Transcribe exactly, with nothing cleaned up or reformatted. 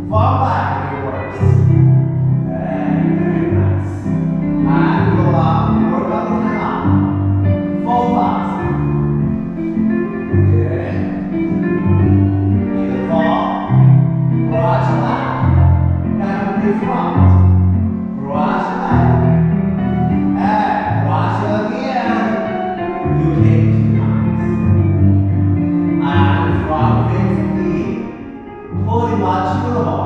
Fall back, reverse. And very nice. And go up, work on the time. Fall fast. Good. Either fall, brush back. Now in front. Brush back. And brush again. You take two times. And from fifty, pulling much to the ball.